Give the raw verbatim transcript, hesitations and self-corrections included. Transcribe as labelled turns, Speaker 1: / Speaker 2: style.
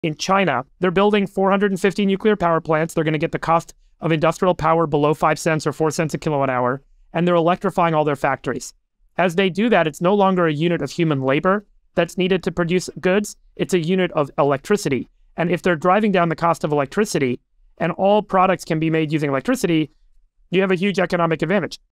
Speaker 1: In China, they're building four hundred fifty nuclear power plants. They're going to get the cost of industrial power below five cents or four cents a kilowatt hour, and they're electrifying all their factories. As they do that, it's no longer a unit of human labor that's needed to produce goods. It's a unit of electricity. And if they're driving down the cost of electricity and all products can be made using electricity, you have a huge economic advantage.